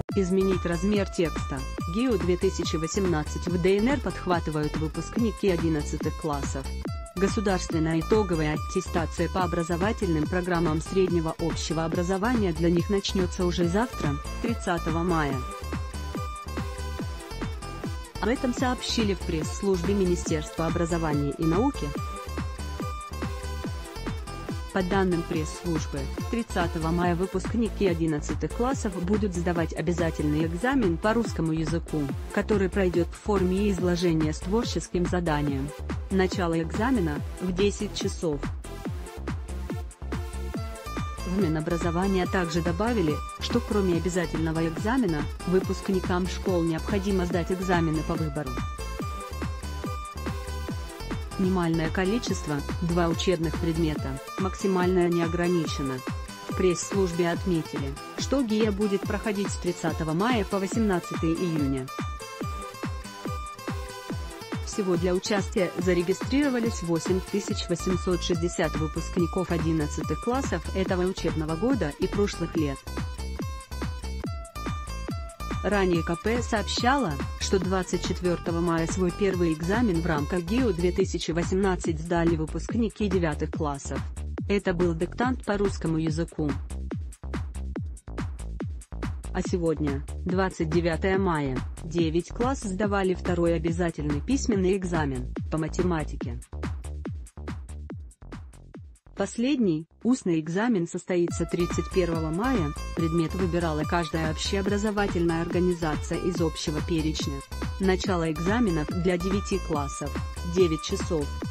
Изменить размер текста. ГИО 2018 в ДНР подхватывают выпускники 11 классов. Государственная итоговая аттестация по образовательным программам среднего общего образования для них начнется уже завтра, 30 мая. Об этом сообщили в пресс-службе Министерства образования и науки. По данным пресс-службы, 30 мая выпускники 11 классов будут сдавать обязательный экзамен по русскому языку, который пройдет в форме изложения с творческим заданием. Начало экзамена – в 10 часов. В Минобразования также добавили, что кроме обязательного экзамена, выпускникам школ необходимо сдать экзамены по выбору. Минимальное количество – 2 учебных предмета, максимальное не ограничено. В пресс-службе отметили, что ГИА будет проходить с 30 мая по 18 июня. Всего для участия зарегистрировались 8860 выпускников 11 классов этого учебного года и прошлых лет. Ранее КП сообщала, что 24 мая свой первый экзамен в рамках ГИО 2018 сдали выпускники 9 классов. Это был диктант по русскому языку. А сегодня, 29 мая, 9 классов сдавали второй обязательный письменный экзамен по математике. Последний, устный экзамен состоится 31 мая, предмет выбирала каждая общеобразовательная организация из общего перечня. Начало экзаменов для 9 классов – 9 часов.